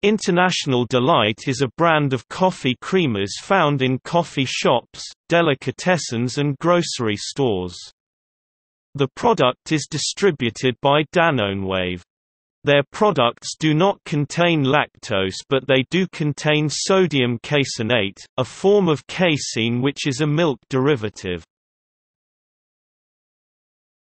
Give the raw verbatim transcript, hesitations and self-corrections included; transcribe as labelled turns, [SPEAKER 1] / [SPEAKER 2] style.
[SPEAKER 1] International Delight is a brand of coffee creamers found in coffee shops, delicatessens and grocery stores. The product is distributed by Danonewave. Their products do not contain lactose, but they do contain sodium caseinate, a form of casein which is a milk derivative.